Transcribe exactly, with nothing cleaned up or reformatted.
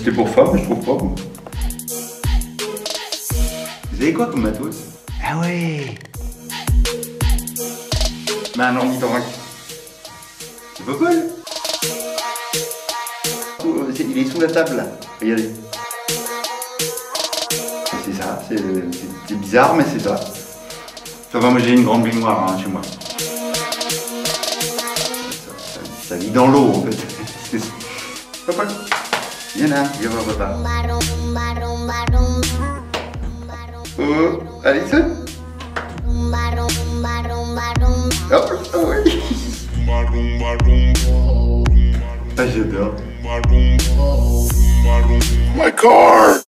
c'était pour femme, mais je trouve pas. Bon. Vous avez quoi comme matos? Ah ouais. Mais un ornithorynque. C'est pas cool. Il est sous la table là. Regardez. C'est ça, c'est bizarre mais c'est ça. Ça va, moi j'ai une grande baignoire hein, chez moi. Ça, ça, ça vit dans l'eau en fait. Papa, viens là, viens voir papa. Oh, Alice. Hop, ah oui. Ah j'adore. My car!